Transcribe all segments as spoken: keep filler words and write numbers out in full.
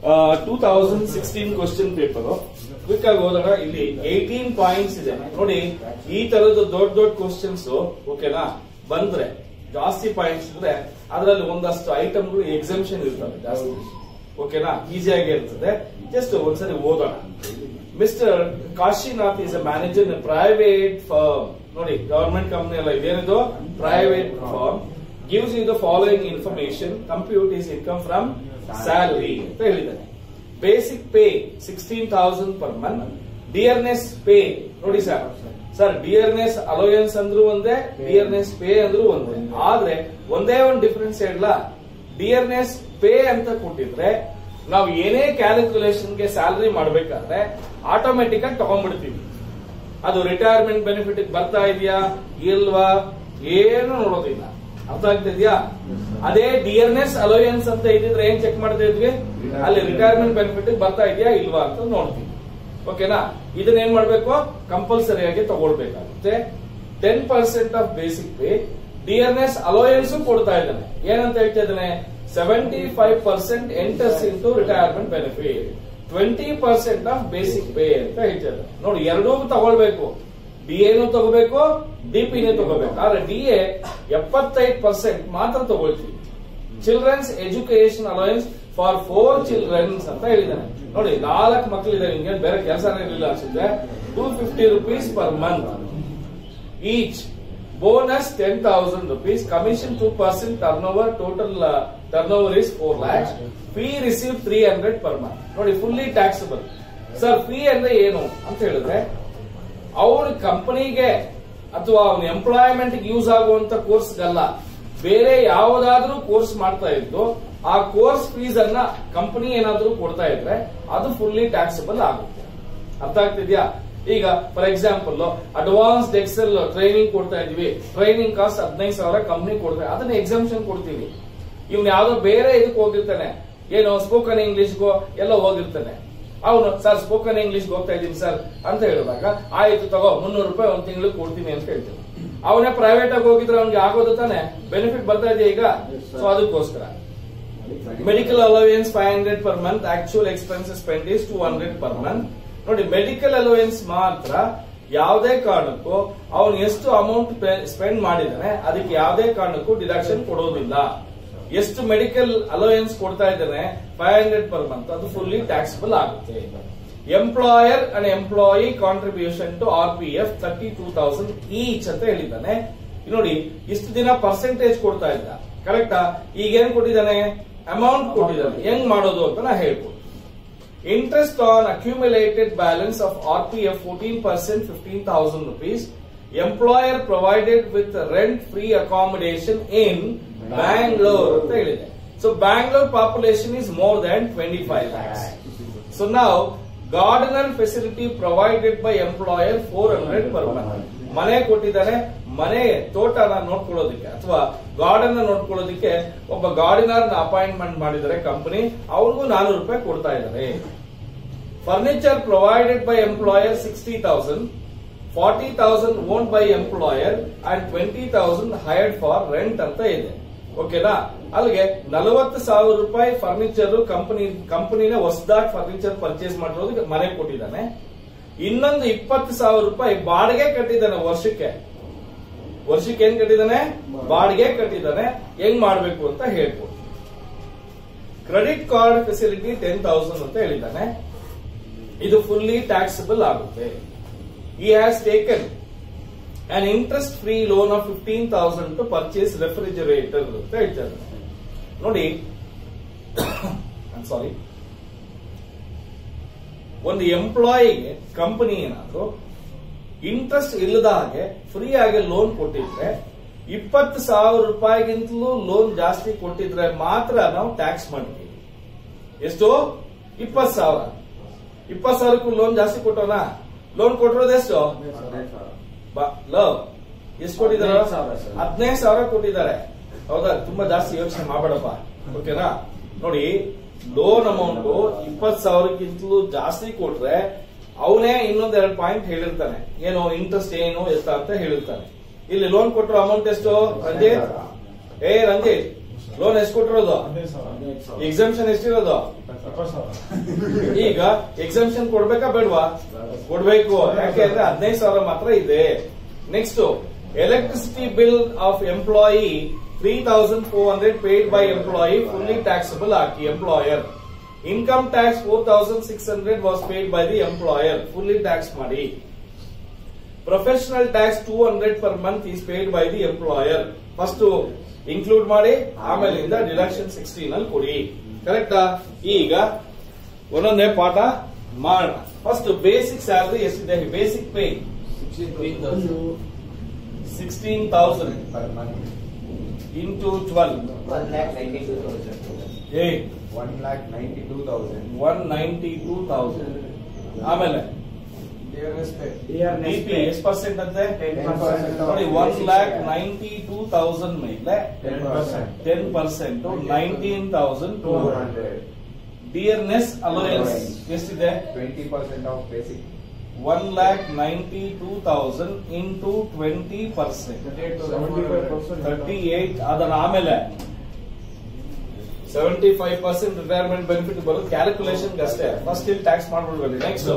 Two thousand sixteen question paper quick ಆಗಿ ಹೋದಾಗ ಇಲ್ಲಿ ಏಟೀನ್ ಪಾಯಿಂಟ್ಸ್ ಇದೆ ನೋಡಿ. ಈ ತರದ್ದು ದೊಡ್ಡ ದೊಡ್ಡ ಕ್ವಶನ್ಸ್ ಓಕೆನಾ ಬಂದ್ರೆ ಜಾಸ್ತಿ ಪಾಯಿಂಟ್ಸ್ ಇದ್ರೆ ಅದರಲ್ಲಿ ಒಂದಷ್ಟು ಐಟಮ್ಗಳು ಎಕ್ಸಂಪ್ಷನ್ ಇರ್ತವೆ ಜಾಸ್ತಿ ಓಕೆನಾ, ಈಸಿಯಾಗಿ ಇರ್ತದೆ. ಜಸ್ಟ್ ಒಂದ್ಸರಿ ಓದೋಣ. Mister Kashinath is a manager in private firm. ನೋಡಿ ಗವರ್ಮೆಂಟ್ ಕಂಪನಿ ಅಲ್ಲ ಇದೇನಿದು, private firm. Gives you the following information. Compute is income from salary ಅಂತ ಹೇಳಿದ್ದಾನೆ. Basic pay sixteen thousand per month. Dearness pay ನೋಡಿ ಸರ್ ಸರ್ ಡಿಯರ್ನೆಸ್ ಅಲೋಯನ್ಸ್ ಅಂದ್ರೂ ಒಂದೇ, dearness pay ಅಂದ್ರೂ ಒಂದೇ. ಆದ್ರೆ ಒಂದೇ ಒಂದು ಡಿಫರೆನ್ಸ್ ಹೇಳಲ್ಲ. ಡಿಯರ್ನೆಸ್ ಪೇ ಅಂತ ಕೊಟ್ಟಿದ್ರೆ ನಾವು ಏನೇ ಕ್ಯಾಲ್ಕುಲೇಷನ್ಗೆ ಸ್ಯಾಲರಿ ಮಾಡಬೇಕಾದ್ರೆ ಆಟೋಮೆಟಿಕ್ ಆಗಿ ತಗೊಂಡ್ಬಿಡ್ತೀವಿ. ಅದು ರಿಟೈರ್ಮೆಂಟ್ ಬೆನಿಫಿಟ್ ಬರ್ತಾ ಇದೆಯಾ ಇಲ್ವಾ ಏನು ನೋಡೋದಿಲ್ಲ. ಅರ್ಥ ಆಗ್ತಿದ್ಯಾ? ಅದೇ ಡಿಯರ್ನೆಸ್ ಅಲೋಯನ್ಸ್ ಅಂತ ಇದ್ದಿದ್ರೆ ಏನ್ ಚೆಕ್ ಮಾಡ್ತಾ ಇದ್ವಿ, ಅಲ್ಲಿ ರಿಟೈರ್ಮೆಂಟ್ ಬೆನಿಫಿಟ್ ಬರ್ತಾ ಇದೆಯಾ ಇಲ್ವಾ ಅಂತ ನೋಡ್ತೀವಿ. ಓಕೆನಾ? ಇದನ್ನ ಏನ್ ಮಾಡ್ಬೇಕು, ಕಂಪಲ್ಸರಿಯಾಗಿ ತಗೊಳ್ಬೇಕಾಗುತ್ತೆ. Ten percent of basic pay. Dearness allowance ಕೊಡ್ತಾ ಇದ್ದಾನೆ. ಏನಂತ ಹೇಳ್ತಾ ಇದ್ದಾನೆ, seventy five percent enters into retirement benefit, twenty percent of basic pay ಅಂತ ಹೇಳ್ತಾ ಇದ್ದಾನೆ. ನೋಡಿ ಎರಡೂ ತಗೊಳ್ಬೇಕು, ಡಿ ಎನು ತಗೋಬೇಕು, ಡಿಪಿನೂ ತಗೋಬೇಕು. ಆದ್ರೆ ಡಿ ಎ ಎಪ್ಪತ್ತೈದು ಪರ್ಸೆಂಟ್ ಮಾತ್ರ ತಗೊಳ್ತೀವಿ. Childrens education allowance for four childrens ಅಂತ ಹೇಳಿದ್ದಾನೆ. ನೋಡಿ ನಾಲ್ಕು ಮಕ್ಕಳಿದೆ, ನಿಮ್ಗೆ ಬೇರೆ ಕೆಲಸನೇ ಇರಲಿಲ್ಲ ಅನ್ಸಿದ್ರೆ two fifty rupees per month each. Bonus ten thousand rupees. Commission two percent turnover. Total turnover is four lakhs. Fee receive three hundred per month. ನೋಡಿ ಫುಲ್ಲಿ ಟ್ಯಾಕ್ಸಬಲ್. ಸರ್ ಫೀ ಅಂದ್ರೆ ಏನು ಅಂತ ಹೇಳಿದ್ರೆ ಅವ್ರ ಕಂಪನಿಗೆ ಅಥವಾ ಅವನ ಎಂಪ್ಲಾಯ್ಮೆಂಟ್ ಯೂಸ್ ಆಗುವಂತ ಕೋರ್ಸ್ಗಲ್ಲ, ಬೇರೆ ಯಾವುದಾದ್ರೂ ಕೋರ್ಸ್ ಮಾಡ್ತಾ ಇದ್ದು ಆ ಕೋರ್ಸ್ ಫೀಸ್ ಅನ್ನ ಕಂಪನಿ ಏನಾದ್ರೂ ಕೊಡ್ತಾ ಇದ್ರೆ ಅದು ಫುಲ್ಲಿ ಟ್ಯಾಕ್ಸಬಲ್ ಆಗುತ್ತೆ. ಅರ್ಥ ಆಗ್ತಿದ್ಯಾ? ಈಗ for example advanced Excel training ಕೊಡ್ತಾ ಇದೀವಿ, ಟ್ರೈನಿಂಗ್ ಕಾಸ್ಟ್ ಹದಿನೈದು ಸಾವಿರ ಕಂಪನಿ ಕೊಡ್ತಾರೆ, ಅದನ್ನ ಎಕ್ಸಾಮ್ಷನ್ ಕೊಡ್ತೀವಿ. ಇವ್ನು ಯಾವ್ದೋ ಬೇರೆ ಇದಕ್ಕೆ ಹೋಗಿರ್ತಾನೆ, ಏನೋ ಸ್ಪೋಕನ್ ಇಂಗ್ಲಿಷ್ಗೋ ಎಲ್ಲ ಹೋಗಿರ್ತಾನೆ. ಅವನು ಸರ್ ಸ್ಪೋಕನ್ ಇಂಗ್ಲಿಷ್ ಹೋಗ್ತಾ ಇದ್ದೀನಿ ಸರ್ ಅಂತ ಹೇಳಿದಾಗ ಆಯ್ತು ತಗೋ ಮುನ್ನೂರು ರೂಪಾಯಿ ಒಂದ್ ತಿಂಗಳಿಗೆ ಕೊಡ್ತೀನಿ ಅಂತ ಹೇಳ್ತೀನಿ. ಅವನೇ ಪ್ರೈವೇಟ್ ಆಗಿ ಹೋಗಿದ್ರೆ ಅವ್ನಿಗೆ ಆಗೋದು ತಾನೆ, ಬೆನಿಫಿಟ್ ಬರ್ತಾ ಇದೆಯಾ ಈಗ. ಸೊ ಅದಕ್ಕೋಸ್ಕರ medical allowance five hundred per month. Actual expenses spend is two hundred per month. ನೋಡಿ ಮೆಡಿಕಲ್ ಅಲೋವೆನ್ಸ್ ಮಾತ್ರ ಯಾವುದೇ ಕಾರಣಕ್ಕೂ ಅವನು ಎಷ್ಟು ಅಮೌಂಟ್ ಸ್ಪೆಂಡ್ ಮಾಡಿದಾನೆ ಅದಕ್ಕೆ ಯಾವುದೇ ಕಾರಣಕ್ಕೂ ಡಿಡಕ್ಷನ್ ಕೊಡೋದಿಲ್ಲ. ಎಷ್ಟು ಮೆಡಿಕಲ್ ಅಲೋವೆನ್ಸ್ ಕೊಡ್ತಾ ಇದ್ದಾನೆ ಫೈವ್ ಹಂಡ್ರೆಡ್ ಪರ್ ಮಂತ್, ಅದು ಫುಲ್ಲಿ ಟ್ಯಾಕ್ಸಬಲ್ ಆಗುತ್ತೆ. Employer and employee contribution to R P F thirty two thousand each ಅಂತ ಹೇಳಿದ್ದಾನೆ. ನೋಡಿ ಇಷ್ಟು ದಿನ ಪರ್ಸೆಂಟೇಜ್ ಕೊಡ್ತಾ ಇದ್ದ, ಕರೆಕ್ಟಾ? ಈಗ ಏನ್ ಕೊಟ್ಟಿದ್ದಾನೆ, ಅಮೌಂಟ್ ಕೊಟ್ಟಿದ್ದಾನೆ. ಹೆಂಗ್ ಮಾಡೋದು ಅಂತ ನಾ ಹೇಳ್ಕೊಡ್ತೀನಿ. Interest on accumulated balance of R P F fourteen percent fifteen thousand rupees. Employer provided with rent free accommodation in Bangalore ಅಂತ ಹೇಳಿದೆ. So Bangalore population is more than twenty five lakhs. So ನಾವು gardener facility provided by employer four hundred per month. ಮನೆ ಕೊಟ್ಟಿದ್ದಾರೆ, ಮನೆ ತೋಟನ ನೋಡ್ಕೊಳ್ಳೋದಕ್ಕೆ ಅಥವಾ garden ನೋಡ್ಕೊಳ್ಳೋದಕ್ಕೆ ಒಬ್ಬ gardener ನ appointment ಮಾಡಿದ್ದಾರೆ ಕಂಪನಿ, ಅವ್ರಿಗೂ ನಾನೂರು ರೂಪಾಯಿ ಕೊಡ್ತಾ ಇದ್ದಾರೆ. Furniture provided by employer sixty thousand, forty thousand own by employer and twenty thousand hired for rent ಅಂತ ಇದೆ. ಓಕೆನಾ? ಅಲ್ಲಿಗೆ ನಲವತ್ತು ಸಾವಿರ ರೂಪಾಯಿ ಫರ್ನಿಚರ್ ಕಂಪನಿ ಕಂಪನಿನೇ ಹೊಸದಾಗಿ ಫರ್ನಿಚರ್ ಪರ್ಚೇಸ್ ಮಾಡಿರೋದಕ್ಕೆ ಮನೆ ಕೊಟ್ಟಿದ್ದಾನೆ. ಇನ್ನೊಂದು ಇಪ್ಪತ್ತು ಸಾವಿರ ರೂಪಾಯಿ ಬಾಡಿಗೆ ಕಟ್ಟಿದ್ದಾನೆ ವರ್ಷಕ್ಕೆ. ವರ್ಷಕ್ಕೆ ಏನ್ ಕಟ್ಟಿದ್ದಾನೆ, ಬಾಡಿಗೆ ಕಟ್ಟಿದ್ದಾನೆ. ಹೆಂಗ್ ಮಾಡ್ಬೇಕು ಅಂತ ಹೇಳ್ಬೋದು. Credit card facility ten thousand ಅಂತ ಹೇಳಿದ್ದಾನೆ. ಇದು ಫುಲ್ಲಿ ಟ್ಯಾಕ್ಸಬಲ್ ಆಗುತ್ತೆ. He has taken an interest-free loan of fifteen thousand to purchase refrigerator ಅಂತ ಹೇಳ್ತಾರೆ. ನೋಡಿ ಸಾರಿ ಒಂದು ಎಂಪ್ಲಾಯಿಗೆ ಕಂಪನಿ ಏನಾದ್ರು ಇಂಟ್ರೆಸ್ಟ್ ಇಲ್ಲದ ಹಾಗೆ ಫ್ರೀ ಆಗಿ ಲೋನ್ ಕೊಟ್ಟಿದ್ರೆ, ಇಪ್ಪತ್ತು ಸಾವಿರ ರೂಪಾಯಿಗಿಂತಲೂ ಲೋನ್ ಜಾಸ್ತಿ ಕೊಟ್ಟಿದ್ರೆ ಮಾತ್ರ ನಾವು ಟ್ಯಾಕ್ಸ್ ಮಾಡ್ತೀವಿ. ಎಷ್ಟು? ಇಪ್ಪತ್ತು ಸಾವಿರ. ಇಪ್ಪತ್ತು ಸಾವಿರಕ್ಕೂ ಲೋನ್ ಜಾಸ್ತಿ ಕೊಟ್ಟೋನಾ? ಲೋನ್ ಕೊಟ್ಟಿರೋದು ಎಷ್ಟು? ಲವ್ ಎಷ್ಟು ಕೊಟ್ಟಿದ್ದಾರೆ? ಹದಿನೈದು ಸಾವಿರ ಕೊಟ್ಟಿದ್ದಾರೆ. ಹೌದಾ? ತುಂಬಾ ಜಾಸ್ತಿ ಯೋಚನೆ ಮಾಡಬೇಡಪ್ಪ. ಓಕೆನಾ? ನೋಡಿ ಲೋನ್ ಅಮೌಂಟ್ ಇಪ್ಪತ್ತು ಸಾವಿರಕ್ಕಿಂತಲೂ ಜಾಸ್ತಿ ಕೊಟ್ರೆ ಅವನೇ ಇನ್ನೊಂದ್ ಎರಡು ಪಾಯಿಂಟ್ ಹೇಳಿರ್ತಾನೆ, ಏನು ಇಂಟ್ರೆಸ್ಟ್ ಏನು ಎಷ್ಟ ಅಂತ ಹೇಳಿರ್ತಾನೆ. ಇಲ್ಲಿ ಲೋನ್ ಕೊಟ್ಟರು ಅಮೌಂಟ್ ಎಷ್ಟು ರಂಜಿತ್? ಏ ರಂಜಿತ್ ಲೋನ್ ಎಷ್ಟು ಕೊಟ್ಟಿರೋದು? ಎಕ್ಸಾಮ್ಷನ್ ಎಷ್ಟಿರೋದು? ಈಗ ಎಕ್ಸಾಮ್ಷನ್ ಕೊಡ್ಬೇಕಾ ಬೇಡವಾ? ಕೊಡ್ಬೇಕು. ಯಾಕೆ ಅಂದ್ರೆ ಹದಿನೈದು ಸಾವಿರ ಮಾತ್ರ ಇದೆ. Next, electricity bill of employee three thousand four hundred paid by employee fully taxable ಹಾಕಿ employer. Income tax four thousand six hundred was paid by the employer, fully tax ಮಾಡಿ. Professional tax two hundred per month is paid by the employer. First include ಮಾಡಿ, ಆಮೇಲಿಂದ deduction sixteen ಅಲ್ಲಿ ಕೊಡಿ. ಕರೆಕ್ಟಾ? ಈಗ ಒಂದೊಂದೇ ಪಾಠ ಮಾಡೋಣ. ಫಸ್ಟ್ ಬೇಸಿಕ್ ಸ್ಯಾಲರಿ ಎಷ್ಟಿದೆ? Basic pay sixteen thousand into twelve one lakh ninety-two thousand. Eight one lakh ninety-two thousand. One ninety two thousand. ಆಮೇಲೆ ಡಿಪಿ ಎಷ್ಟು ಪರ್ಸೆಂಟ್ ಅಂತೆ? ನೋಡಿ, one lakh ninety two thousand ಮೇಲೆ ten percent nineteen thousand two hundred. Dearness allowance ಎಷ್ಟಿದೆ? twenty percent of basic. One lakh ninety two thousand into twenty percent thirty eight. ಅದರ ಆಮೇಲೆ seventy five percent retirement benefit ಬರೋದು calculation ಅಷ್ಟೇ. First ಇಲ್ಲಿ tax ಮಾಡ್ಬಿಡ್ಬೇಕು. Next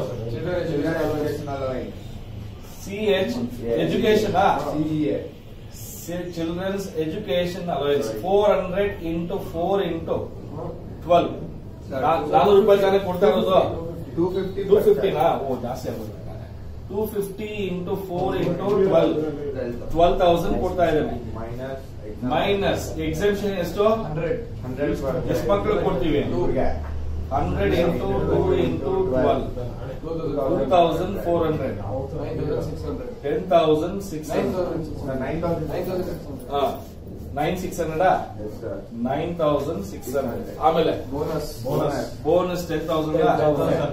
C H education childrens education allowance four hundred into four into twelve. ನಾನೂರು ರೂಪಾಯಿ ತಾನೇ ಕೊಡ್ತಾ ಇರೋದು. two fifty. ಟೂ ಫಿಫ್ಟಿನಾ? ಓ, ಜಾಸ್ತಿ ಆಗುತ್ತೆ. Two fifty into four into twelve twelve thousand ಕೊಡ್ತಾ ಇದ್ದೇನೆ. ಮೈನಸ್ ಎಕ್ಸಾಮ್ಷನ್ ಎಷ್ಟು? hundred. ಎಷ್ಟು ಮಕ್ಕಳು ಕೊಡ್ತೀವಿ? Hundred into two into twelve two thousand four hundred ten thousand six nine six ಹಂಡ್ರೆಡಾ? Nine thousand six hundred. ಆಮೇಲೆ ಬೋನಸ್. Bonus ten thousand.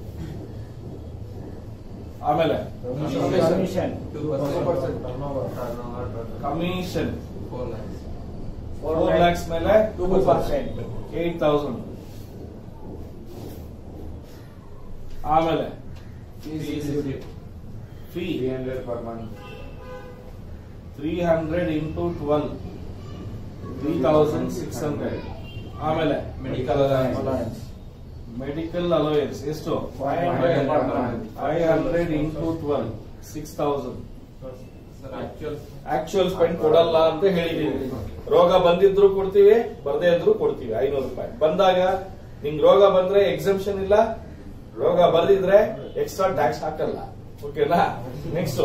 ಆಮೇಲೆ commission commission four lakhs ಮೇಲೆ ಟೂ ಪರ್ಸೆಂಟ್ ಏಟ್ ತೌಸಂಡ್. ಆಮೇಲೆ fee three hundred per month. Three hundred into twelve three thousand six hundred. ಆಮೇಲೆ Medical allowance. Medical allowance ಎಷ್ಟು? Five hundred into twelve six thousand. Actual spend ಕೊಡಲ್ಲ ಅಂತ ಹೇಳಿದೀವಿ. ರೋಗ ಬಂದಿದ್ರು ಕೊಡ್ತೀವಿ, ಬರ್ದೇ ಇದ್ರು ಕೊಡ್ತೀವಿ. ಐನೂರು ರೂಪಾಯಿ ಬಂದಾಗ ನಿಂಗ್ ರೋಗ ಬಂದ್ರೆ ಎಕ್ಸಂಪ್ಷನ್ ಇಲ್ಲ, ರೋಗ ಬರ್ದಿದ್ರೆ ಎಕ್ಸ್ಟ್ರಾ ಟ್ಯಾಕ್ಸ್ ಹಾಕಲ್ಲ. ಓಕೆನಾ? ನೆಕ್ಸ್ಟ್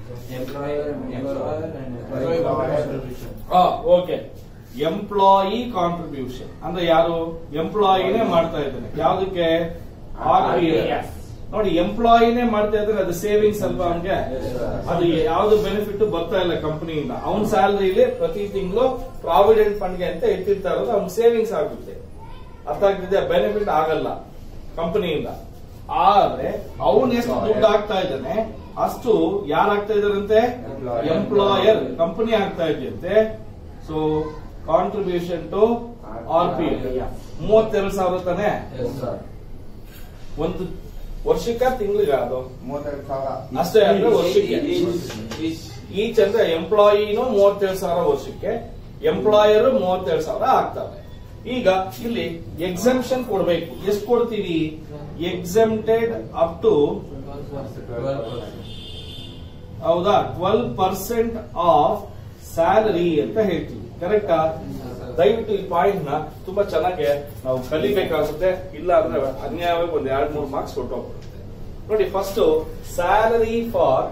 ಓಕೆ, ಎಂಪ್ಲಾಯಿ ಕಾಂಟ್ರಿಬ್ಯೂಷನ್ ಅಂದ್ರೆ ಯಾರು? ಎಂಪ್ಲಾಯಿನೇ ಮಾಡ್ತಾ ಇದ್ದಾನೆ. ಯಾವ್ದಕ್ಕೆ? R P F. ನೋಡಿ, ಎಂಪ್ಲಾಯಿನೇ ಮಾಡ್ತಾ ಇದ್ರೆ ಅದು ಸೇವಿಂಗ್ಸ್ ಅಲ್ವಾ ಅವನ್ಗೆ? ಅದು ಯಾವ್ದು ಬೆನಿಫಿಟ್ ಬರ್ತಾ ಇಲ್ಲ ಕಂಪನಿಯಿಂದ. ಅವನ್ ಸ್ಯಾಲರಿಲಿ ಪ್ರತಿ ತಿಂಗಳು ಪ್ರಾವಿಡೆಂಟ್ ಫಂಡ್ಗೆ ಅಂತ ಇಟ್ಟಿರ್ತಾ ಇರೋದು ಅವ್ನ್ ಸೇವಿಂಗ್ಸ್ ಆಗುತ್ತೆ. ಅರ್ಥ ಆಗ್ತಿದೆ? ಬೆನಿಫಿಟ್ ಆಗಲ್ಲ ಕಂಪನಿಯಿಂದ. ಆದ್ರೆ ಅವನ್ ಎಷ್ಟು ದುಡ್ಡು ಆಗ್ತಾ ಇದ್ದಾನೆ ಅಷ್ಟು ಯಾರು ಆಗ್ತಾ ಇದಾರಂತೆ? ಎಂಪ್ಲಾಯರ್, ಕಂಪನಿ ಆಗ್ತಾ ಇದೆಯಂತೆ. So contribution to R P F ಮೂವತ್ತೆರಡು ಸಾವಿರ ತಾನೆ? ಒಂದು ವರ್ಷಕ್ಕ ತಿಂಗಳಿಗೆ ಅದು ಮೂವತ್ತೆರಡು ಸಾವಿರ ಅಷ್ಟೇ. ಅಂದ್ರೆ ವರ್ಷಕ್ಕೆ ಈಚ್ ಅಂದ್ರೆ ಎಂಪ್ಲಾಯಿನೂ ಮೂವತ್ತೆರಡು ಸಾವಿರ ವರ್ಷಕ್ಕೆ, ಎಂಪ್ಲಾಯರ್ ಮೂವತ್ತೆರಡು ಸಾವಿರ ಆಗ್ತವೆ. ಈಗ ಇಲ್ಲಿ ಎಕ್ಸಂಪ್ಷನ್ ಕೊಡ್ಬೇಕು. ಎಷ್ಟು ಕೊಡ್ತೀವಿ? ಎಕ್ಸೆಂಪ್ಟೆಡ್ ಅಪ್ ಟು ಹೌದಾ ಟ್ವೆಲ್ವ್ ಪರ್ಸೆಂಟ್ ಆಫ್ ಸ್ಯಾಲರಿ ಅಂತ ಹೇಳ್ತೀವಿ. ಕರೆಕ್ಟಾ? ದಯವಿಟ್ಟು ಈ ಪಾಯಿಂಟ್ ನ ತುಂಬಾ ಚೆನ್ನಾಗಿ ನಾವು ಕಲಿಬೇಕಾಗುತ್ತೆ. ಇಲ್ಲ ಅಂದ್ರೆ ಅನ್ಯಾಯವಾಗಿ ಒಂದ್ ಎರಡ್ ಮೂರು ಮಾರ್ಕ್ಸ್ ಕೊಟ್ಟೋಗ್ಬಿಡುತ್ತೆ. ನೋಡಿ, first salary for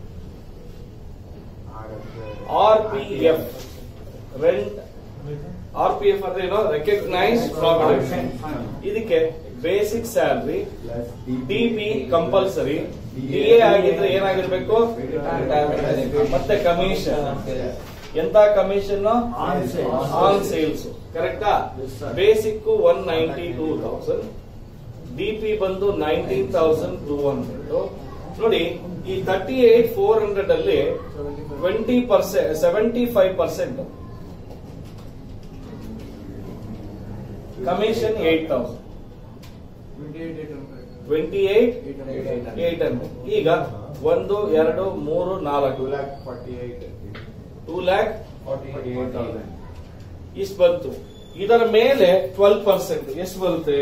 R P F rent. R P F ಅಂದ್ರೆ ಏನೋ? Recognise provident. ಇದಕ್ಕೆ basic salary, D P compulsory, D A ಆಗಿದ್ರೆ ಏನಾಗಿರ್ಬೇಕು? ಮತ್ತೆ ಕಮಿಷನ್. ಎಂತ ಕಮಿಷನ್? On sales. ಕರೆಕ್ಟಾ? Basic one ninety two thousand, DP ಬಂದು ನೈನ್ಟೀನ್ ತೌಸಂಡ್ ಟೂ ಹಂಡ್ರೆಡ್. ನೋಡಿ, ಈ ತರ್ಟಿ ಏಟ್ ಫೋರ್ ಹಂಡ್ರೆಡ್ ಅಲ್ಲಿ twenty percent seventy five percent commission eight thousand twenty eight eight hundred. ಈಗ ಒಂದು ಎರಡು ಮೂರು ನಾಲ್ಕು two lakh forty eight. Two lakh forty eight thousand. ಇಷ್ಟು ಬಂತು. ಇದರ ಮೇಲೆ ಟ್ವೆಲ್ವ್ ಪರ್ಸೆಂಟ್ ಎಷ್ಟು ಬರುತ್ತೆ?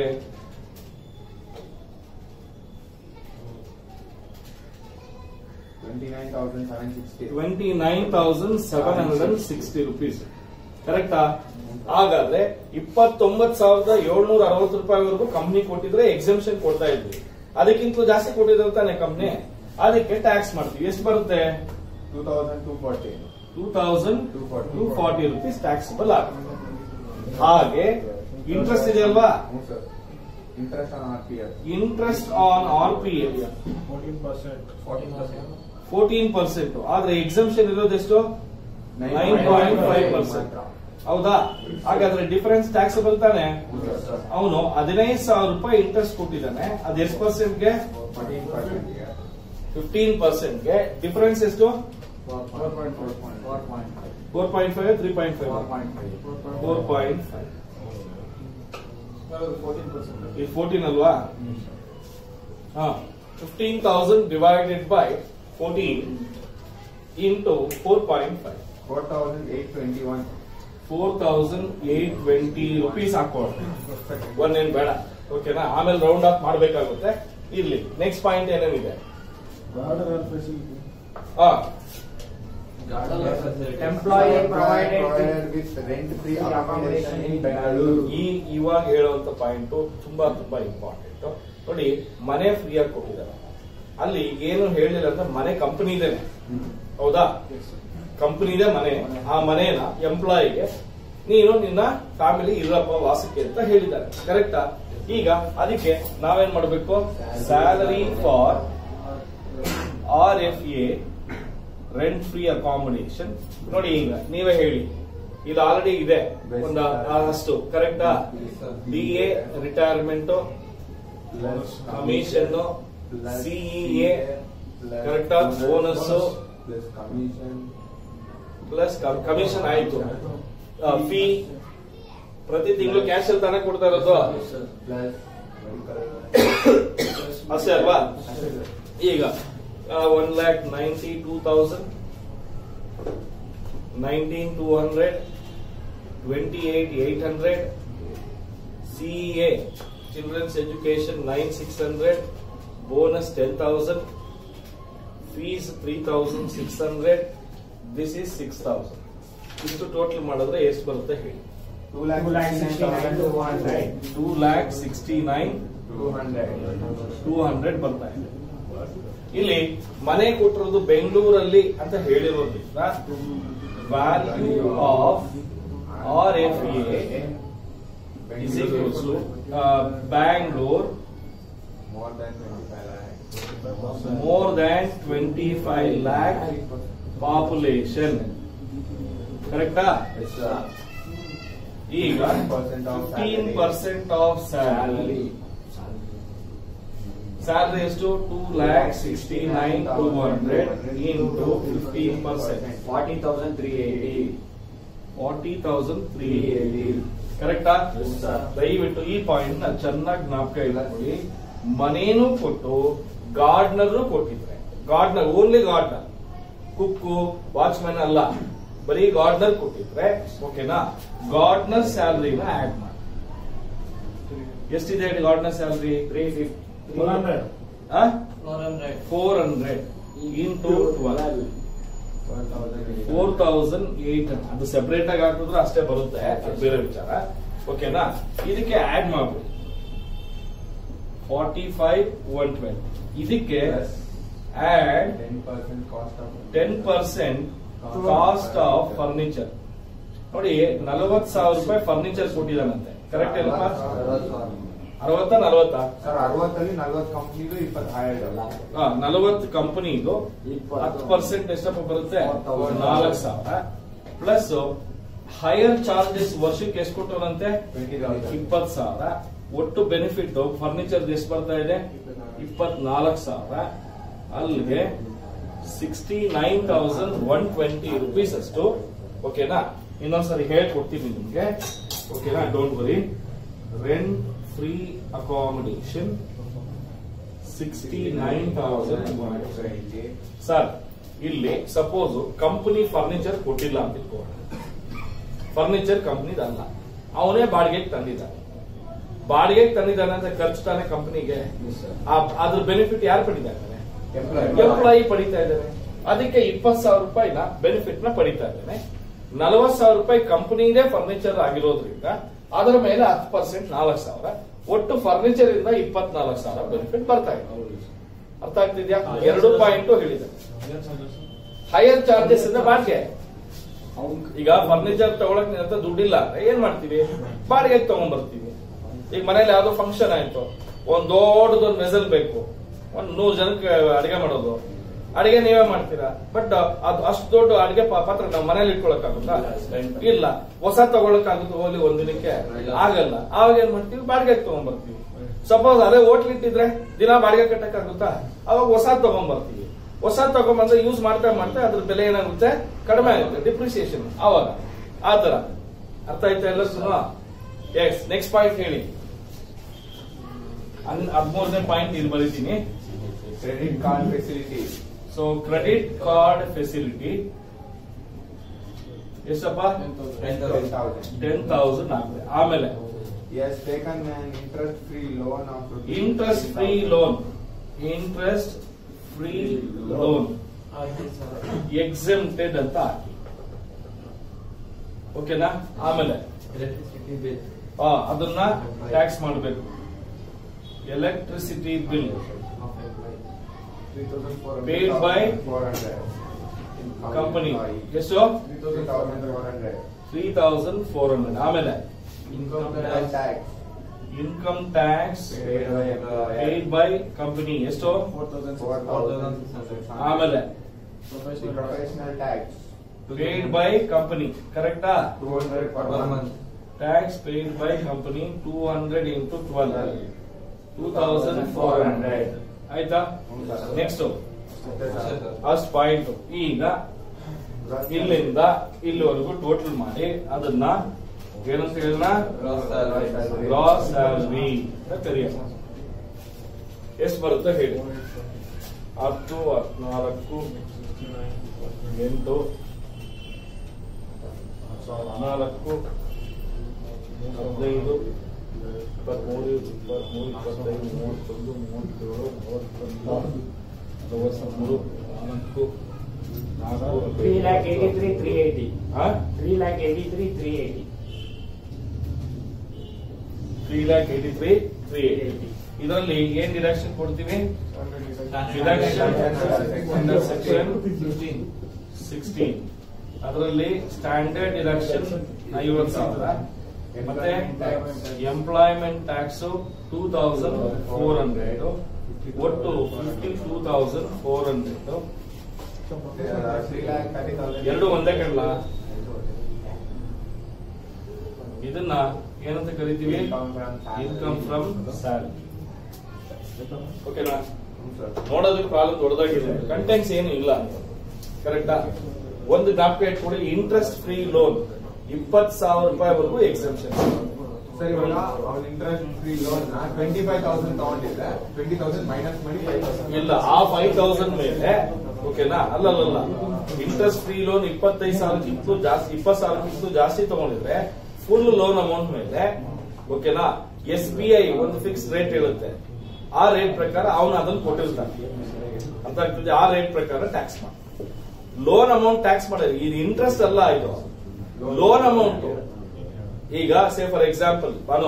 Twenty nine thousand seven sixty twenty nine thousand seven hundred and sixty rupees. ಕರೆಕ್ಟಾ? ಹಾಗಾದ್ರೆ ಇಪ್ಪತ್ತೊಂಬತ್ತು ಸಾವಿರದ ಏಳ್ನೂರ ಅರವತ್ತು ರೂಪಾಯಿವರೆಗೂ ಕಂಪ್ನಿ ಕೊಟ್ಟಿದ್ರೆ ಎಕ್ಸೆಂಪ್ಷನ್ ಕೊಡ್ತಾ ಇದ್ವಿ. ಅದಕ್ಕಿಂತ ಜಾಸ್ತಿ ಕೊಟ್ಟಿದ್ರೆ ತಾನೆ ಕಂಪ್ನಿ, ಅದಕ್ಕೆ ಟ್ಯಾಕ್ಸ್ ಮಾಡ್ತೀವಿ. ಎಷ್ಟು ಬರುತ್ತೆ? Two thousand two forty two thousand two forty rupees taxable ಆಗುತ್ತೆ. ಹಾಗೆ ಇಂಟ್ರೆಸ್ಟ್ ಇದೆ ಅಲ್ವಾ? Interest on R P F interest on R P F fourteen percent. ಆದ್ರೆ ಎಕ್ಸೆಂಪ್ಷನ್ ಇರೋದೆಷ್ಟು? Nine point five percent. ಹೌದಾ? ಹಾಗಾದ್ರೆ ಡಿಫರೆನ್ಸ್ ಟ್ಯಾಕ್ಸಬಲ್ ತಾನೆ? ಅವನು ಹದಿನೈದು ಸಾವಿರ ರೂಪಾಯಿ ಇಂಟ್ರೆಸ್ಟ್ ಕೊಟ್ಟಿದ್ದಾನೆ. ಅದು ಎಷ್ಟು ಪರ್ಸೆಂಟ್ಗೆ? ಫಿಫ್ಟೀನ್ ಪರ್ಸೆಂಟ್ಗೆ. ಡಿಫರೆನ್ಸ್ ಎಷ್ಟು? Four point five three point five four point five ಇದು ಫೋರ್ಟೀನ್ ಅಲ್ವಾ? ಹಾ, fifteen thousand divided by fourteen into four point five four thousand eight twenty one four thousand eight twenty rupees ಹಾಕೋಣ. ಒಂದೇನ್ ಬೇಡ, ಓಕೆನಾ? ಆಮೇಲೆ ರೌಂಡ್ ಅಪ್ ಮಾಡಬೇಕಾಗುತ್ತೆ. ಇರ್ಲಿ, ನೆಕ್ಸ್ಟ್ ಪಾಯಿಂಟ್ ಏನೇನಿದೆ? Employee provided with rent free accommodation in Bengaluru. ಈ ಇವಾಗ ಹೇಳುವಂತ ಪಾಯಿಂಟ್ ತುಂಬಾ ತುಂಬಾ ಇಂಪಾರ್ಟೆಂಟ್. ನೋಡಿ, ಮನೆ ಫ್ರೀ ಆಗಿ ಕೊಟ್ಟಿದ್ದಾರೆ. ಅಲ್ಲಿ ಏನು ಹೇಳಿಲ್ಲ ಅಂತ ಮನೆ ಕಂಪನಿ ಇದೇನೆ, ಹೌದಾ? ಕಂಪನಿ ಇದೆ ಮನೆ. ಆ ಮನೇನ ಎಂಪ್ಲಾಯಿಗೆ ನೀನು ನಿನ್ನ ಫ್ಯಾಮಿಲಿ ಇರಪ್ಪ ವಾಸಕ್ಕೆ ಅಂತ ಹೇಳಿದ್ದಾರೆ. ಕರೆಕ್ಟಾ? ಈಗ ಅದಕ್ಕೆ ನಾವೇನ್ ಮಾಡಬೇಕು? Salary for R F A rent free accommodation. ನೋಡಿ, ಈಗ ನೀವೇ ಹೇಳಿ, ಇದು ಆಲ್ರೆಡಿ ಇದೆ ಒಂದು ಅಷ್ಟು. ಕರೆಕ್ಟಾ? D A retirement, commission, CEA, ಕರೆಕ್ಟಾ? ಬೋನಸ್ ಪ್ಲಸ್ ಕಮಿಷನ್ ಆಯ್ತು. ಫೀ ಪ್ರತಿ ತಿಂಗಳು ಕ್ಯಾಶ್ ಅಲ್ಲಿ ತಾನೇ ಕೊಡ್ತಾ ಇರೋದು, ಅಷ್ಟೇ ಅಲ್ವಾ? ಈಗ one lakh ninety two thousand nineteen two hundred twenty eight eight hundred CEA childrens education nine six hundred bonus ten thousand fees three thousand six hundred this is six thousand. ಇಷ್ಟು ಟೋಟಲ್ ಮಾಡಿದ್ರೆ ಎಷ್ಟು ಬರುತ್ತೆ ಹೇಳಿ? Two lakh two lakh sixty nine two hundred ಬರ್ತಾ ಇದೆ. ಇಲ್ಲಿ ಮನೆ ಕೊಟ್ಟಿರೋದು ಬೆಂಗಳೂರಲ್ಲಿ ಅಂತ ಹೇಳಿರೋದ್ರಿಂದ value of R F A is equals to Bangalore more than twenty-five lakh population. ಕರೆಕ್ಟಾ? ಈಗ fifteen percent of salary salary ಎಷ್ಟು? Two lakh sixty nine two hundred into fifteen percent forty thousand three eighty forty thousand three eighty. ಕರೆಕ್ಟಾ? ದಯವಿಟ್ಟು ಈ point ನ ಚೆನ್ನಾಗಿ ಜ್ಞಾಪಕ ಇಟ್ಕೊಳ್ಳಿ. ಮನೇನು ಕೊಟ್ಟು ಗಾರ್ಡ್ನರ್ ಕೊಟ್ಟಿದ್ರೆ, gardener only gardener, cook watchman ಅಲ್ಲ, ಬರೀ ಗಾರ್ಡ್ನರ್ ಕೊಟ್ಟಿದ್ರೆ ಓಕೆನಾ? ಗಾರ್ಡ್ನರ್ ಸ್ಯಾಲರಿನ ಆಡ್ ಮಾಡಿ. ಎಷ್ಟಿದೆ gardener salary? Three fifty four hundred four hundred into twelve four thousand eight hundred. ಅದು ಸೆಪರೇಟ್ ಆಗಿ ಹಾಕಿದ್ರೆ ಅಷ್ಟೇ ಬರುತ್ತೆ, ಅದು ಬೇರೆ ವಿಚಾರ. ಓಕೆನಾ? ಇದಕ್ಕೆ ಆಡ್ ಮಾಡ್ಬಿಡಿ ಫಾರ್ಟಿ ಫೈವ್ ಒನ್ ಟ್ವೆಲ್. ಇದಕ್ಕೆ add ten percent cost of furniture. ನೋಡಿ, ನಲವತ್ತು ಸಾವಿರ ರೂಪಾಯಿ ಫರ್ನಿಚರ್ ಕೊಟ್ಟಿದ್ದಾನಂತೆ. ಕರೆಕ್ಟ್ ಏನಪ್ಪ? ಅರವತ್ತ ನಲವತ್ತ ಸರ್ ಅರವತ್ತಲ್ಲಿ ನಲ್ವತ್ತು ಕಂಪ್ನಿದು ಇಪ್ಪತ್ತು ಹೈಯರ್. ನಲವತ್ತು ಕಂಪನಿದು ಹತ್ತು ಪರ್ಸೆಂಟ್ ಎಷ್ಟಪ್ಪ ಬರುತ್ತೆ? ನಾಲ್ಕು ಸಾವಿರ ಪ್ಲಸ್ ಹೈಯರ್ ಚಾರ್ಜಸ್ ವರ್ಷಕ್ಕೆ ಎಷ್ಟು ಕೊಟ್ಟವರಂತೆ? ಇಪ್ಪತ್ತು ಸಾವಿರ. ಒಟ್ಟು ಬೆನಿಫಿಟ್ ಫರ್ನಿಚರ್ ಎಷ್ಟು ಬರ್ತಾ ಇದೆ? ಇಪ್ಪತ್ನಾಲ್ಕು ಸಾವಿರ. ಅಲ್ಲಿಗೆ sixty nine thousand one twenty rupees ಅಷ್ಟು. ಓಕೆನಾ? ಇನ್ನೊಂದ್ಸರಿ ಹೇಳ್ಕೊಡ್ತೀನಿ ನಿಮ್ಗೆ. ಓಕೆನಾ? Don't worry. Rent free accommodation sixty nine thousand one twenty. Sir, ಇಲ್ಲಿ ಸಪೋಸ್ ಕಂಪನಿ ಫರ್ನಿಚರ್ ಕೊಟ್ಟಿಲ್ಲ ಅಂತ ಇಟ್ಕೋಣ. ಫರ್ನಿಚರ್ ಕಂಪ್ನಿದಲ್ಲ, ಅವನೇ ಬಾಡಿಗೆಗೆ ತಂದಿದ್ದಾನೆ. ಬಾಡಿಗೆಗೆ ತಂದಿದ್ದಾನೆ ಅಂತ ಖರ್ಚು ತಾನೆ ಕಂಪನಿಗೆ, ಅದ್ರ ಬೆನಿಫಿಟ್ ಯಾರು ಪಡಿತಾ ಇದ್ದಾನೆ? ಎಂಪ್ಲಾಯಿ ಪಡಿತಾ ಇದ್ದಾನೆ. ಅದಕ್ಕೆ ಇಪ್ಪತ್ತು ಸಾವಿರ ರೂಪಾಯಿನ ಬೆನಿಫಿಟ್ ನ ಪಡಿತಾ ಇದ್ದಾನೆ. ನಲವತ್ತು ಸಾವಿರ ರೂಪಾಯಿ ಕಂಪನಿದೇ ಫರ್ನಿಚರ್ ಆಗಿರೋದ್ರಿಂದ ಅದರ ಮೇಲೆ ಹತ್ತು ಪರ್ಸೆಂಟ್ ನಾಲ್ಕು ಸಾವಿರ, ಒಟ್ಟು ಫರ್ನಿಚರ್ ಇಂದ ಇಪ್ಪತ್ನಾಲ್ಕು ಸಾವಿರ ಬೆನಿಫಿಟ್ ಬರ್ತಾ ಇದೆ. ಅರ್ಥ ಆಗ್ತಿದ್ಯಾ? ಎರಡು ಪಾಯಿಂಟ್ ಹೇಳಿದೆ. ಹೈಯರ್ ಚಾರ್ಜಸ್ ಇಂದ ಬಾಡಿಗೆ. ಈಗ ಫರ್ನಿಚರ್ ತಗೊಳಕ್ ನಿನ್ನ ಹತ್ರ ದುಡ್ಡಿಲ್ಲ ಅಂದ್ರೆ ಏನ್ ಮಾಡ್ತೀವಿ? ಬಾಡಿಗೆಗೆ ತಗೊಂಡ್ ಬರ್ತೀವಿ. ಈಗ ಮನೇಲಿ ಯಾವ್ದೋ ಫಂಕ್ಷನ್ ಆಯ್ತು, ಒಂದ್ ದೊಡ್ಡದೊಂದು ವೆಸಲ್ ಬೇಕು, ಒಂದ್ ನೂರು ಜನಕ್ಕೆ ಅಡಿಗೆ ಮಾಡೋದು, ಅಡಿಗೆ ನೀವೇ ಮಾಡ್ತೀರಾ. ಬಟ್ ಅದು ಅಷ್ಟು ದೊಡ್ಡ ಅಡಿಗೆ ಪಾತ್ರ ನಾವು ಮನೇಲಿ ಇಟ್ಕೊಳಕ್ಕಾಗುತ್ತಾ? ಇಲ್ಲ. ಹೊಸ ತಗೊಳಕ್ಕಾಗುತ್ತೆ ಹೋಗ್ಲಿ ಒಂದಿನಕ್ಕೆ? ಆಗಲ್ಲ. ಆವಾಗ ಏನ್ ಮಾಡ್ತೀವಿ? ಬಾಡಿಗೆಗೆ ತಗೊಂಡ್ ಬರ್ತೀವಿ. ಸಪೋಸ್ ಅದೇ ಹೋಟ್ಲ್ ಇಟ್ಟಿದ್ರೆ ದಿನ ಬಾಡಿಗೆ ಕಟ್ಟಕ್ಕಾಗುತ್ತಾ? ಅವಾಗ ಹೊಸ ತಗೊಂಡ್ ಬರ್ತೀವಿ. ಹೊಸ ತಗೊಂಡ್ಬಂದ್ರೆ ಯೂಸ್ ಮಾಡ್ತಾ ಮಾಡ್ತಾ ಅದ್ರ ಬೆಲೆ ಏನಾಗುತ್ತೆ? ಕಡಿಮೆ ಆಗುತ್ತೆ, ಡಿಪ್ರಿಸಿಯೇಷನ್. ಅವಾಗ ಆತರ ಅರ್ಥ ಆಯ್ತಾ ಎಲ್ಲ? ಎಸ್, ನೆಕ್ಸ್ಟ್ ಪಾಯಿಂಟ್ ಹೇಳಿ. ಹದಿಮೂರನೇ ಪಾಯಿಂಟ್ ಇಲ್ಲಿ ಬರೀತೀನಿ. Credit card facility. So credit card facility ಎಷ್ಟಪ್ಪ? ಟೆನ್ ತೌಸಂಡ್ ಆಗುತ್ತೆ. ಆಮೇಲೆ Yes, taken an interest free loan of interest free loan. Interest free loan exempted ಅಂತ ಹಾಕಿ. ಓಕೆನಾ? ಆಮೇಲೆ ಅದನ್ನ ಟ್ಯಾಕ್ಸ್ ಮಾಡಬೇಕು. Electricity bill paid by company ಎಷ್ಟು? Three thousand four hundred. ಆಮೇಲೆ income tax paid by company ಎಷ್ಟು? ಆಮೇಲೆ professional tax paid by company. ಕರೆಕ್ಟಾ? Tax paid by company two hundred into twelve two thousand four hundred. ಆಯ್ತಾ? Next ಅಷ್ಟು point. ಈಗ ಇಲ್ಲಿಂದ ಇಲ್ಲಿವರೆಗೂ ಟೋಟಲ್ ಮಾಡಿ ಅದನ್ನ ಏನಂತ ಹೇಳಿದ? ಗ್ರಾಸ್ ಸ್ಯಾಲರಿ ಅಂತ ಕರೆಯೋಣ. ಎಷ್ಟು ಬರುತ್ತೆ ಹೇಳಿ? ಹತ್ತು, ಹದಿನಾಲ್ಕು, ಎಂಟು, ಹದಿನಾಲ್ಕು, ಹದಿನೈದು, ಇಪ್ಪತ್ಮೂರು, ಇಪ್ಪತ್ಮೂರು, ಇಪ್ಪತ್ತೈದು, ಮೂವತ್ತೊಂದು, ಮೂವತ್ತೇಳು, ಮೂವತ್ತೊಂದು, ನಲವತ್ಮೂರು, ನಾಲ್ಕು, ನಾಲ್ಕು, three lakh eighty three three eighty. Three lakh eighty three three eighty. Three lakh eighty three three eighty. ಇದರಲ್ಲಿ ಏನ್ ಡಿಡಕ್ಷನ್ ಕೊಡ್ತೀವಿ? Section sixteen. ಅದರಲ್ಲಿ ಸ್ಟ್ಯಾಂಡರ್ಡ್ ಡಿಡಕ್ಷನ್ ಐವತ್ತು ಸಾವಿರ, ಮತ್ತೆ employment tax two thousand four hundred, ಒಟ್ಟು fifty two thousand four hundred. ಎರಡು ಒಂದೇ ಕಡ್ಲ. ಇದನ್ನ ಏನಂತ ಕರಿತೀವಿ? Income from salary. ಓಕೆನಾ? ನೋಡೋದಕ್ಕೆ ಪ್ರಾಬ್ಲಮ್ ದೊಡ್ಡದಾಗಿದೆ, ಕಂಟೆಂಟ್ಸ್ ಏನು ಇಲ್ಲ. ಕರೆಕ್ಟಾ? ಒಂದು ಜ್ಞಾಪಕ ಇಟ್ಕೊಡಿ. ಇಂಟ್ರೆಸ್ಟ್ ಫ್ರೀ ಲೋನ್ ಇಪ್ಪತ್ತು ಸಾವಿರ ರೂಪಾಯಿವರೆಗೂ ಎಕ್ಸೆಂಪ್ಷನ್. ಸರ್, ಇವಾಗ ಅವನ interest free loan twenty five thousand ತಗೊಂಡಿದ್ರೆ ಟ್ವೆಂಟಿ ತೌಸಂಡ್ ಮೈನಸ್ ಮಾಡಿ ಫೈವ್ ತೌಸಂಡ್ ಇಲ್ಲ, ಆ ಫೈವ್ ತೌಸಂಡ್ ಮೇಲೆ. ಓಕೆನಾ? ಅಲ್ಲಲ್ಲ, ಇಂಟ್ರೆಸ್ಟ್ ಫ್ರೀ ಲೋನ್ ಇಪ್ಪತ್ತೈದು ಸಾವಿರಕ್ಕಿಂತ ಜಾಸ್ತಿ, ಇಪ್ಪತ್ತು ಸಾವಿರಕ್ಕಿಂತ ಜಾಸ್ತಿ ತಗೊಂಡಿದ್ರೆ ಫುಲ್ ಲೋನ್ ಅಮೌಂಟ್ ಮೇಲೆ, ಓಕೆನಾ, ಎಸ್ ಬಿ ಐ ಒಂದು ಫಿಕ್ಸ್ ರೇಟ್ ಹೇಳುತ್ತೆ. ಆ ರೇಟ್ ಪ್ರಕಾರ ಅವನು ಅದನ್ನು ಕೊಟ್ಟಿರ್ತಾನೆ. ಅರ್ಥ ಆಗ್ತದೆ? ಆ ರೇಟ್ ಪ್ರಕಾರ ಟ್ಯಾಕ್ಸ್ ಮಾಡಿ. ಲೋನ್ ಅಮೌಂಟ್ ಟ್ಯಾಕ್ಸ್ ಮಾಡಿದ್ರೆ ಇದು ಇಂಟ್ರೆಸ್ಟ್ ಅಲ್ಲ, ಇದು ಲೋನ್ ಅಮೌಂಟ್. ಈಗ say for example Banu,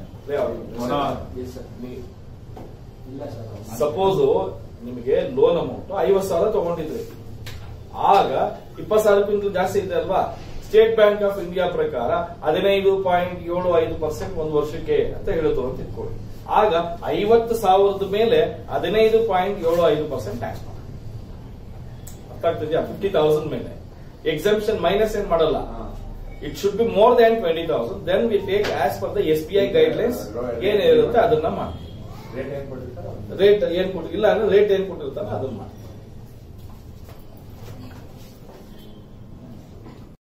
suppose ನಿಮಗೆ ಲೋನ್ ಅಮೌಂಟ್ ಐವತ್ತು ಸಾವಿರ ತಗೊಂಡಿದ್ರಿ, ಆಗ ಇಪ್ಪತ್ತು ಸಾವಿರಕ್ಕಿಂತ ಜಾಸ್ತಿ ಇದೆ ಅಲ್ವಾ? ಸ್ಟೇಟ್ ಬ್ಯಾಂಕ್ ಆಫ್ ಇಂಡಿಯಾ ಪ್ರಕಾರ ಹದಿನೈದು ಪಾಯಿಂಟ್ ಏಳು ಐದು ಪರ್ಸೆಂಟ್ ಒಂದು ವರ್ಷಕ್ಕೆ ಅಂತ ಹೇಳುದು ಅಂತ ಇಟ್ಕೊಳ್ಳಿ. ಆಗ ಐವತ್ತು ಸಾವಿರದ ಮೇಲೆ ಹದಿನೈದು ಪಾಯಿಂಟ್ ಏಳು ಐದು ಪರ್ಸೆಂಟ್ ಟ್ಯಾಕ್ಸ್ ಮಾಡಿ. ಅರ್ಥ ಆಗ್ತಿದ್ಯಾ? ಫಿಫ್ಟಿ ತೌಸಂಡ್ ಮೇಲೆ ಎಕ್ಸೆಂಪ್ಷನ್ ಮೈನಸ್ ಏನ್ ಮಾಡಲ್ಲ. It should be more than twenty thousand. Then we take as per the S B I guidelines ಏನಿರುತ್ತೆ ಅದನ್ನ ಮಾಡಿ. ರೇಟ್ ಏನ್ ಕೊಟ್ಟಿರ್ತಾರ ಇಲ್ಲ ಅಂದ್ರೆ ರೇಟ್ ಏನ್ ಕೊಟ್ಟಿರ್ತಾರ ಅದನ್ನ ಮಾಡಿ.